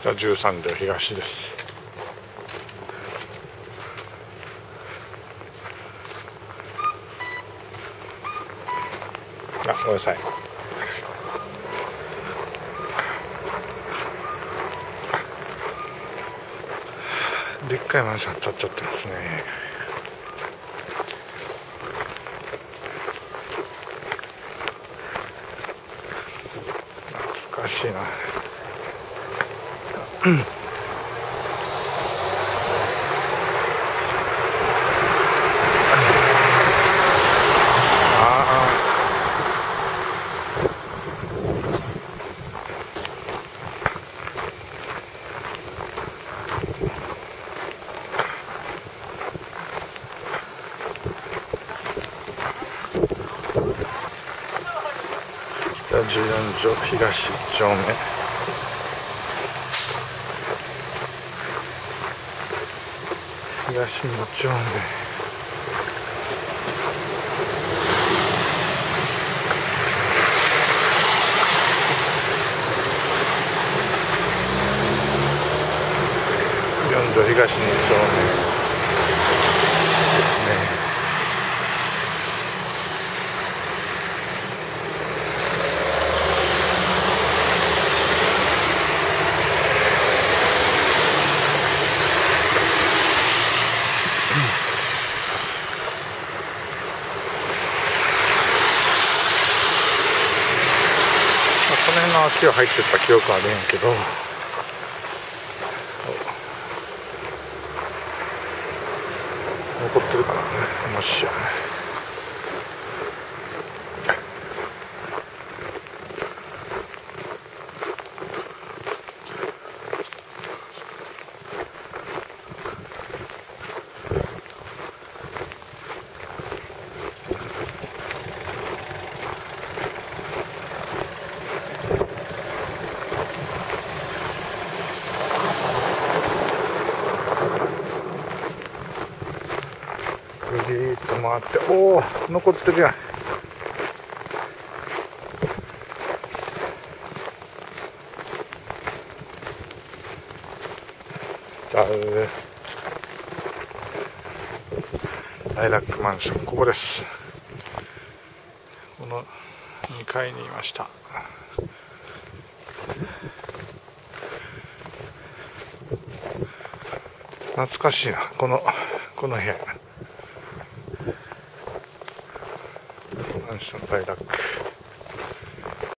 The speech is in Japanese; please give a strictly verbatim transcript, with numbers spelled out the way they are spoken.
北じゅうさん両東です。あ、ごめんなさい。でっかいマンション建っちゃってますね。懐かしいな。北じゅうよん条東いっ丁目、東に丁目、よん条東に丁目ですね。この辺の足を入ってった記憶あるんやけど、残ってるかな、もしやね。ぐりーっと回って、おお、残ってるやん。じゃあ、ライラックマンション、ここです。このにかいにいました。懐かしいな、このこの部屋。マンションライラック。